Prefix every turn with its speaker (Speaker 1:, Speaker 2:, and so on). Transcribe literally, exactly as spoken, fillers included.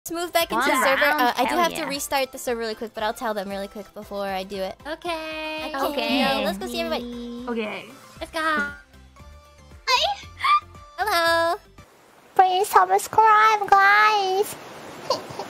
Speaker 1: Let's move back into the server. Uh, I do have yeah. to restart the server really quick, but I'll tell them really quick before I do it.
Speaker 2: Okay.
Speaker 1: Okay. okay. Let's go see everybody.
Speaker 2: Okay. Let's go.
Speaker 1: Hi. Hello.
Speaker 3: Please subscribe, guys.